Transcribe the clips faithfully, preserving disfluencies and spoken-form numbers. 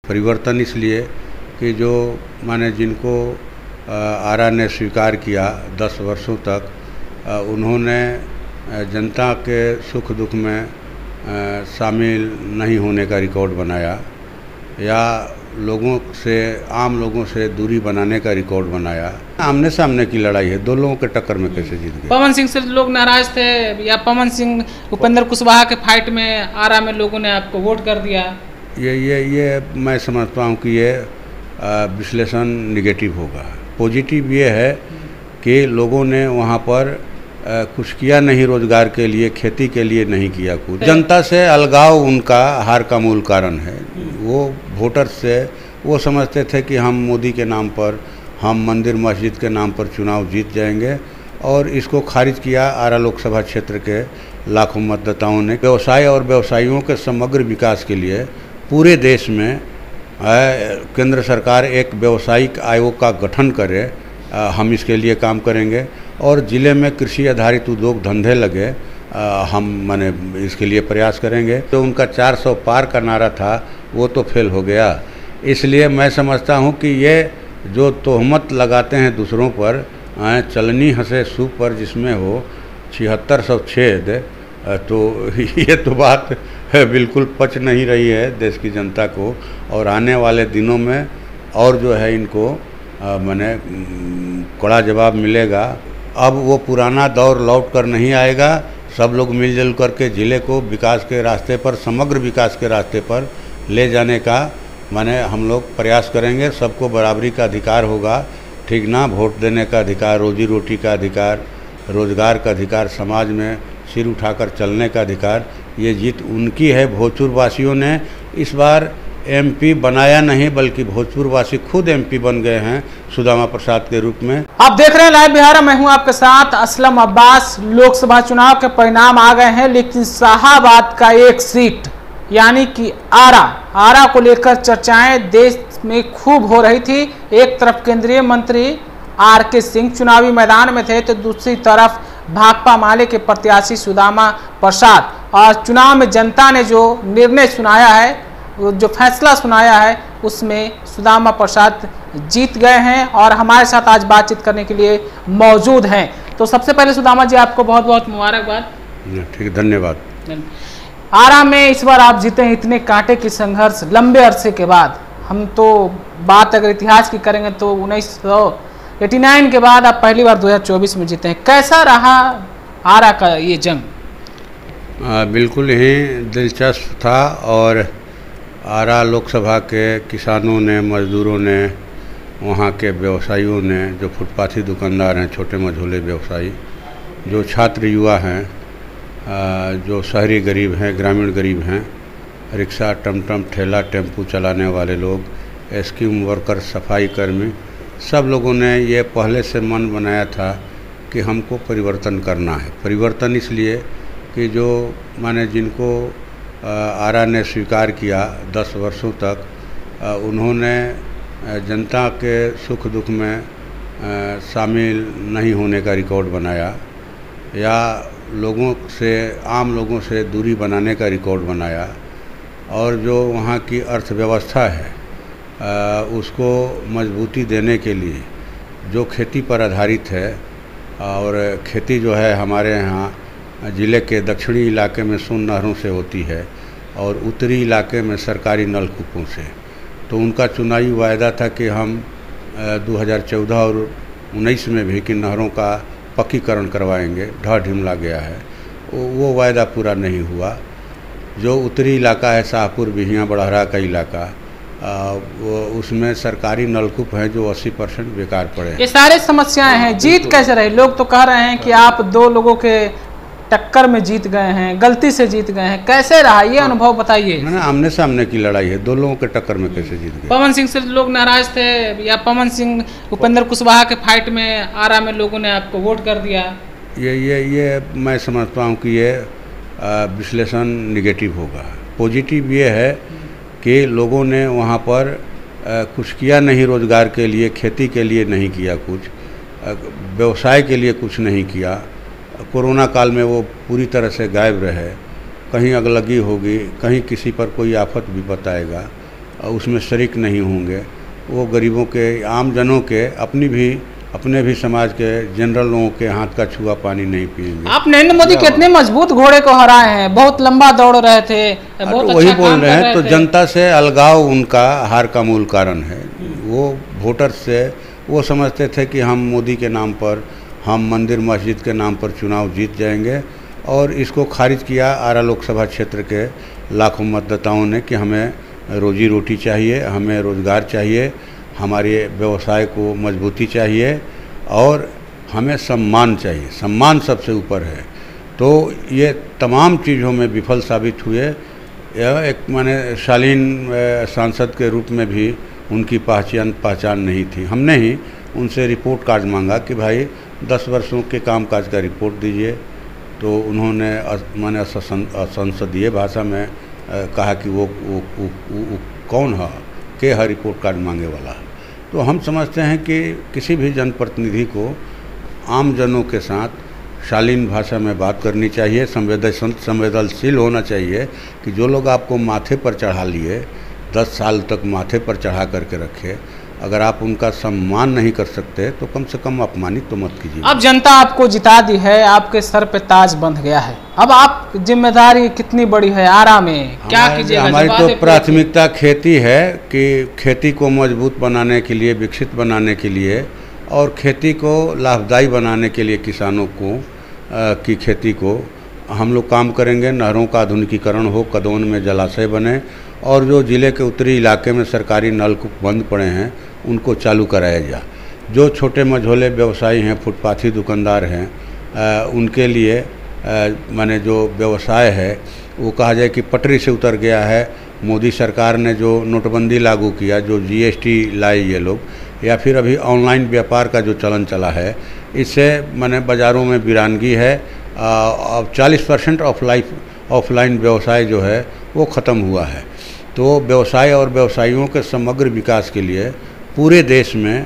परिवर्तन इसलिए कि जो माने जिनको आरा ने स्वीकार किया दस वर्षों तक, उन्होंने जनता के सुख दुख में शामिल नहीं होने का रिकॉर्ड बनाया या लोगों से आम लोगों से दूरी बनाने का रिकॉर्ड बनाया। आमने सामने की लड़ाई है, दो लोगों के टक्कर में कैसे जीत गए। पवन सिंह से लोग नाराज थे या पवन सिंह उपेंद्र कुशवाहा के फाइट में आरा में लोगों ने आपको वोट कर दिया? ये ये ये मैं समझता हूँ कि ये विश्लेषण निगेटिव होगा। पॉजिटिव ये है कि लोगों ने वहाँ पर आ, कुछ किया नहीं, रोजगार के लिए, खेती के लिए नहीं किया कुछ। जनता से अलगाव उनका हार का मूल कारण है। वो वोटर से वो समझते थे कि हम मोदी के नाम पर, हम मंदिर मस्जिद के नाम पर चुनाव जीत जाएंगे, और इसको खारिज किया आरा लोकसभा क्षेत्र के लाखों मतदाताओं ने। व्यवसाय और व्यवसायियों के समग्र विकास के लिए पूरे देश में केंद्र सरकार एक व्यावसायिक आयोग का गठन करे, आ, हम इसके लिए काम करेंगे। और ज़िले में कृषि आधारित उद्योग धंधे लगे, आ, हम माने इसके लिए प्रयास करेंगे। तो उनका चार सौ पार का नारा था वो तो फेल हो गया। इसलिए मैं समझता हूँ कि ये जो तोहमत लगाते हैं दूसरों पर, आ, चलनी हंसे सूप पर जिसमें हो छिहत्तर सौ छेद, तो ये तो बात है बिल्कुल पच नहीं रही है देश की जनता को। और आने वाले दिनों में और जो है इनको माने कड़ा जवाब मिलेगा। अब वो पुराना दौर लौट कर नहीं आएगा। सब लोग मिलजुल करके ज़िले को विकास के रास्ते पर, समग्र विकास के रास्ते पर ले जाने का माने हम लोग प्रयास करेंगे। सबको बराबरी का अधिकार होगा, ठीक ना, वोट देने का अधिकार, रोजी रोटी का अधिकार, रोजगार का अधिकार, समाज में सिर उठाकर चलने का अधिकार। ये जीत उनकी है। भोजपुर वासियों ने इस बार एमपी बनाया नहीं, बल्कि भोजपुर वासी खुद एमपी बन गए हैं सुदामा प्रसाद के रूप में। आप देख रहे हैं लाइव बिहार, मैं हूं आपके साथ असलम अब्बास। लोकसभा चुनाव के परिणाम आ गए हैं, लेकिन शाहाबाद का एक सीट यानी कि आरा आरा को लेकर चर्चाएं देश में खूब हो रही थी। एक तरफ केंद्रीय मंत्री आर के सिंह चुनावी मैदान में थे, तो दूसरी तरफ भाकपा माले के प्रत्याशी सुदामा प्रसाद। और चुनाव में जनता ने जो निर्णय सुनाया है, जो फैसला सुनाया है, उसमें सुदामा प्रसाद जीत गए हैं और हमारे साथ आज बातचीत करने के लिए मौजूद हैं। तो सबसे पहले सुदामा जी आपको बहुत बहुत मुबारकबाद। ठीक, धन्यवाद। आरा में इस बार आप जीते हैं, इतने कांटे की संघर्ष लंबे अरसे के बाद। हम तो बात अगर इतिहास की करेंगे तो उन्नीस सौ नवासी के बाद आप पहली बार दो हज़ार चौबीस में जीते हैं। कैसा रहा आरा का ये जंग? आ, बिल्कुल ही दिलचस्प था। और आरा लोकसभा के किसानों ने, मजदूरों ने, वहाँ के व्यवसायियों ने, जो फुटपाथी दुकानदार हैं, छोटे मझोले व्यवसायी, जो छात्र युवा हैं, जो शहरी गरीब हैं, ग्रामीण गरीब हैं, रिक्शा, टमटम, ठेला, टेम्पू चलाने वाले लोग, स्कीम वर्कर, सफाई कर्मी, सब लोगों ने ये पहले से मन बनाया था कि हमको परिवर्तन करना है। परिवर्तन इसलिए कि जो माने जिनको आरा ने स्वीकार किया दस वर्षों तक, उन्होंने जनता के सुख दुख में शामिल नहीं होने का रिकॉर्ड बनाया या लोगों से, आम लोगों से दूरी बनाने का रिकॉर्ड बनाया। और जो वहाँ की अर्थव्यवस्था है उसको मजबूती देने के लिए, जो खेती पर आधारित है, और खेती जो है हमारे यहाँ ज़िले के दक्षिणी इलाके में सोन नहरों से होती है और उत्तरी इलाके में सरकारी नलकूपों से। तो उनका चुनावी वायदा था कि हम दो हज़ार चौदह और उन्नीस में भी कि नहरों का पक्कीकरण करवाएंगे। ढह ढिमला गया है, वो वायदा पूरा नहीं हुआ। जो उत्तरी इलाका है, शाहपुर, बिहिया, बड़हरा का इलाका, आ, वो उसमें सरकारी नलकूप हैं जो अस्सी परसेंट बेकार पड़े। ये सारे समस्याएं हैं। जीत कैसे रही? लोग तो कह रहे हैं कि आप दो लोगों के टक्कर में जीत गए हैं, गलती से जीत गए हैं। कैसे रहा ये अनुभव बताइए। मैंने आमने सामने की लड़ाई है, दो लोगों के टक्कर में कैसे जीत गए। पवन सिंह से लोग नाराज थे या पवन सिंह उपेंद्र कुशवाहा के फाइट में आरा में लोगों ने आपको वोट कर दिया? ये ये ये मैं समझता हूँ कि ये विश्लेषण निगेटिव होगा। पॉजिटिव ये है कि लोगों ने वहाँ पर आ, कुछ किया नहीं, रोजगार के लिए, खेती के लिए नहीं किया कुछ, व्यवसाय के लिए कुछ नहीं किया। कोरोना काल में वो पूरी तरह से गायब रहे। कहीं अगलगी होगी, कहीं किसी पर कोई आफत विपत आएगा, उसमें शरीक नहीं होंगे। वो गरीबों के, आम जनों के, अपनी भी अपने भी समाज के जनरल लोगों के हाथ का छुआ पानी नहीं पिएंगे। आप नरेंद्र मोदी कितने मजबूत घोड़े को हराए हैं, बहुत लंबा दौड़ रहे थे, बहुत तो अच्छा वही बोल काम रहे कर हैं। रहे तो थे। जनता से अलगाव उनका हार का मूल कारण है। वो वोटर से वो समझते थे कि हम मोदी के नाम पर, हम मंदिर मस्जिद के नाम पर चुनाव जीत जाएंगे, और इसको खारिज किया आरा लोकसभा क्षेत्र के लाखों मतदाताओं ने कि हमें रोजी रोटी चाहिए, हमें रोज़गार चाहिए, हमारे व्यवसाय को मजबूती चाहिए, और हमें सम्मान चाहिए। सम्मान सबसे ऊपर है। तो ये तमाम चीज़ों में विफल साबित हुए। यह एक माने शालीन सांसद के रूप में भी उनकी पहचान पहचान नहीं थी। हमने ही उनसे रिपोर्ट कार्ड मांगा कि भाई दस वर्षों के कामकाज का रिपोर्ट दीजिए। तो उन्होंने माने संसदीय भाषा में कहा कि वो, वो, वो, वो, वो कौन है के हर रिपोर्ट कार्ड मांगे वाला है। तो हम समझते हैं कि किसी भी जनप्रतिनिधि को आम जनों के साथ शालीन भाषा में बात करनी चाहिए, संवेदनशील संवेदनशील होना चाहिए कि जो लोग आपको माथे पर चढ़ा लिए, दस साल तक माथे पर चढ़ा करके रखे, अगर आप उनका सम्मान नहीं कर सकते तो कम से कम अपमानित तो मत कीजिए। अब जनता आपको जिता दी है, आपके सर पे ताज बंध गया है, अब आप जिम्मेदारी कितनी बड़ी है आरा में, क्या कीजिएगा? हमारी तो प्राथमिकता खेती है कि खेती को मजबूत बनाने के लिए, विकसित बनाने के लिए, और खेती को लाभदायी बनाने के लिए किसानों को आ, की खेती को हम लोग काम करेंगे। नहरों का आधुनिकीकरण हो, कदौन में जलाशय बने, और जो ज़िले के उत्तरी इलाके में सरकारी नलकूप बंद पड़े हैं उनको चालू कराया जाए। जो छोटे मझोले व्यवसायी हैं, फुटपाथी दुकानदार हैं, आ, उनके लिए माने जो व्यवसाय है वो कहा जाए कि पटरी से उतर गया है। मोदी सरकार ने जो नोटबंदी लागू किया, जो जीएसटी लाए ये लोग, या फिर अभी ऑनलाइन व्यापार का जो चलन चला है, इससे माने बाज़ारों में वीरानगी है। अब चालीस परसेंट ऑफलाइन ऑफलाइन व्यवसाय जो है वो ख़त्म हुआ है। तो व्यवसाय और व्यवसायियों के समग्र विकास के लिए पूरे देश में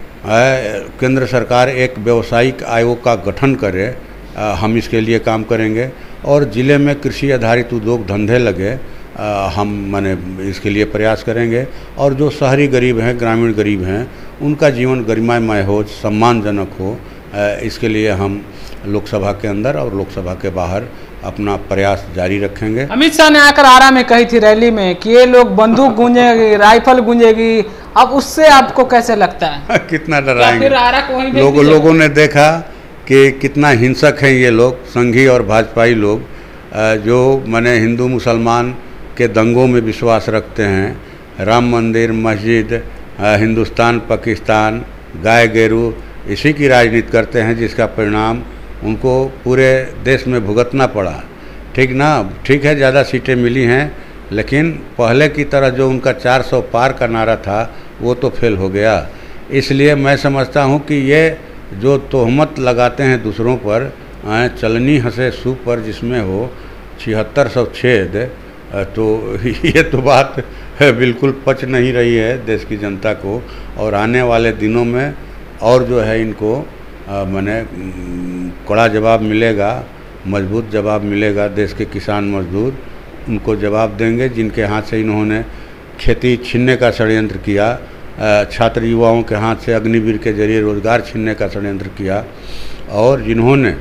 केंद्र सरकार एक व्यावसायिक आयोग का गठन करे। आ, हम इसके लिए काम करेंगे, और ज़िले में कृषि आधारित उद्योग धंधे लगे, आ, हम माने इसके लिए प्रयास करेंगे। और जो शहरी गरीब हैं, ग्रामीण गरीब हैं, उनका जीवन गरिमामय हो, सम्मानजनक हो, आ, इसके लिए हम लोकसभा के अंदर और लोकसभा के बाहर अपना प्रयास जारी रखेंगे। अमित शाह ने आकर आरा में कही थी रैली में कि ये लोग बंदूक गूंजेगी, राइफल गूंजेगी, अब उससे आपको कैसे लगता है? कितना डराएंगे? लोग, लोगों लोगों ने देखा कि कितना हिंसक हैं ये लोग, संघी और भाजपाई लोग, जो माने हिंदू मुसलमान के दंगों में विश्वास रखते हैं। राम मंदिर, मस्जिद, हिंदुस्तान पाकिस्तान, गाय गेरू, इसी की राजनीति करते हैं, जिसका परिणाम उनको पूरे देश में भुगतना पड़ा। ठीक ना? ठीक है, ज़्यादा सीटें मिली हैं, लेकिन पहले की तरह जो उनका चार सौ पार का नारा था वो तो फेल हो गया। इसलिए मैं समझता हूँ कि ये जो तोहमत लगाते हैं दूसरों पर, चलनी हंसे सूप पर जिसमें हो छिहत्तर सौ छेद, तो ये तो बात बिल्कुल पच नहीं रही है देश की जनता को। और आने वाले दिनों में और जो है इनको माने कड़ा जवाब मिलेगा, मजबूत जवाब मिलेगा। देश के किसान मजदूर उनको जवाब देंगे, जिनके हाथ से इन्होंने खेती छीनने का षड्यंत्र किया, छात्र युवाओं के हाथ से अग्निवीर के जरिए रोजगार छीनने का षड्यंत्र किया, और जिन्होंने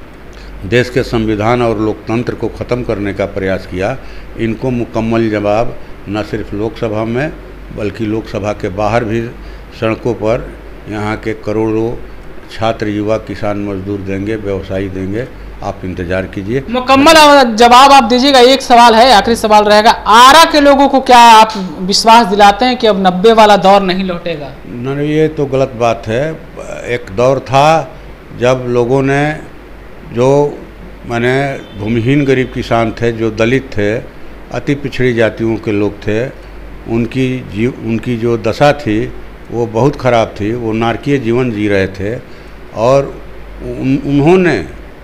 देश के संविधान और लोकतंत्र को ख़त्म करने का प्रयास किया। इनको मुकम्मल जवाब न सिर्फ लोकसभा में बल्कि लोकसभा के बाहर भी सड़कों पर यहाँ के करोड़ों छात्र युवा किसान मजदूर देंगे, व्यवसायी देंगे। आप इंतजार कीजिए, मुकम्मल जवाब आप दीजिएगा। एक सवाल है, आखिरी सवाल रहेगा, आरा के लोगों को क्या आप विश्वास दिलाते हैं कि अब नब्बे वाला दौर नहीं लौटेगा? नहीं, ये तो गलत बात है। एक दौर था जब लोगों ने, जो माने भूमिहीन गरीब किसान थे, जो दलित थे, अति पिछड़ी जातियों के लोग थे, उनकी जीव उनकी जो दशा थी वो बहुत ख़राब थी। वो नारकीय जीवन जी रहे थे, और उन, उन्होंने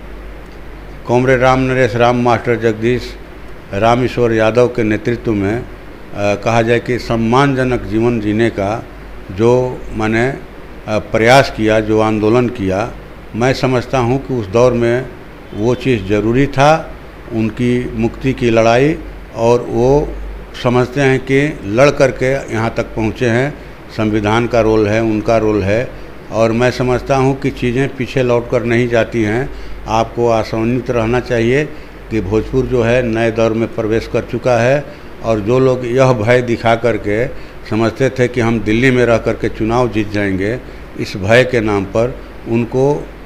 कॉमरेड राम नरेश राम मास्टर जगदीश राम ईश्वर यादव के नेतृत्व में आ, कहा जाए कि सम्मानजनक जीवन जीने का जो मैंने प्रयास किया, जो आंदोलन किया, मैं समझता हूँ कि उस दौर में वो चीज़ ज़रूरी था। उनकी मुक्ति की लड़ाई और वो समझते हैं कि लड़ करके यहाँ तक पहुँचे हैं, संविधान का रोल है, उनका रोल है। और मैं समझता हूँ कि चीज़ें पीछे लौट कर नहीं जाती हैं। आपको आशान्वित रहना चाहिए कि भोजपुर जो है नए दौर में प्रवेश कर चुका है। और जो लोग यह भय दिखा करके समझते थे कि हम दिल्ली में रह करके चुनाव जीत जाएंगे, इस भय के नाम पर उनको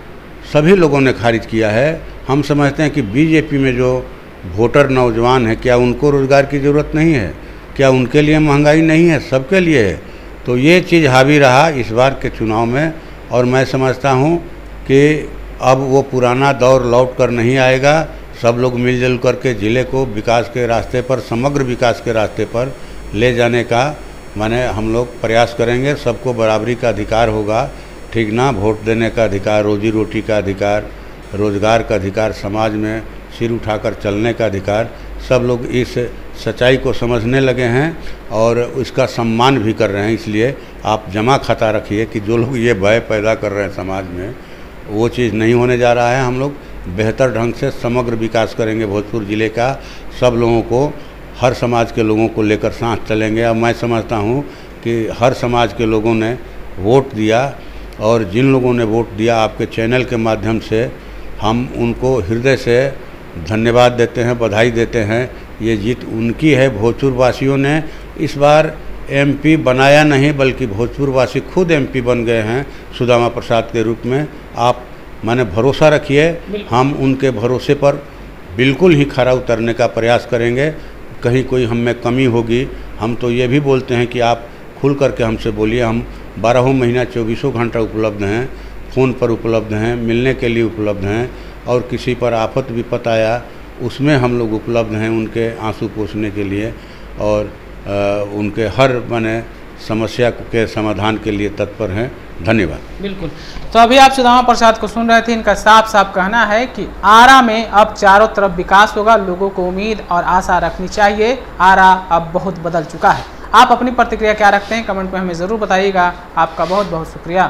सभी लोगों ने खारिज किया है। हम समझते हैं कि बीजेपी में जो वोटर नौजवान है, क्या उनको रोज़गार की ज़रूरत नहीं है? क्या उनके लिए महंगाई नहीं है? सबके लिए है। तो ये चीज़ हावी रहा इस बार के चुनाव में। और मैं समझता हूँ कि अब वो पुराना दौर लौट कर नहीं आएगा। सब लोग मिलजुल करके ज़िले को विकास के रास्ते पर, समग्र विकास के रास्ते पर ले जाने का माने हम लोग प्रयास करेंगे। सबको बराबरी का अधिकार होगा, ठीक ना? वोट देने का अधिकार, रोजी रोटी का अधिकार, रोज़गार का अधिकार, समाज में सिर उठाकर चलने का अधिकार। सब लोग इस सच्चाई को समझने लगे हैं और इसका सम्मान भी कर रहे हैं। इसलिए आप जमा खाता रखिए कि जो लोग ये भय पैदा कर रहे हैं समाज में, वो चीज़ नहीं होने जा रहा है। हम लोग बेहतर ढंग से समग्र विकास करेंगे भोजपुर ज़िले का। सब लोगों को, हर समाज के लोगों को लेकर साथ चलेंगे। अब मैं समझता हूँ कि हर समाज के लोगों ने वोट दिया, और जिन लोगों ने वोट दिया, आपके चैनल के माध्यम से हम उनको हृदय से धन्यवाद देते हैं, बधाई देते हैं। ये जीत उनकी है। भोजपुर वासियों ने इस बार एमपी बनाया नहीं, बल्कि भोजपुर वासी खुद एमपी बन गए हैं सुदामा प्रसाद के रूप में। आप माने भरोसा रखिए, हम उनके भरोसे पर बिल्कुल ही खरा उतरने का प्रयास करेंगे। कहीं कोई हम में कमी होगी, हम तो ये भी बोलते हैं कि आप खुल करके हमसे बोलिए। हम बारहों महीना चौबीसों घंटा उपलब्ध हैं, फ़ोन पर उपलब्ध हैं, मिलने के लिए उपलब्ध हैं। और किसी पर आफत विपत आया, उसमें हम लोग उपलब्ध हैं उनके आंसू पोंछने के लिए, और आ, उनके हर माने समस्या के समाधान के लिए तत्पर हैं। धन्यवाद। बिल्कुल। तो अभी आप सुदामा प्रसाद को सुन रहे थे। इनका साफ साफ कहना है कि आरा में अब चारों तरफ विकास होगा। लोगों को उम्मीद और आशा रखनी चाहिए। आरा अब बहुत बदल चुका है। आप अपनी प्रतिक्रिया क्या रखते हैं, कमेंट में हमें ज़रूर बताइएगा। आपका बहुत बहुत शुक्रिया।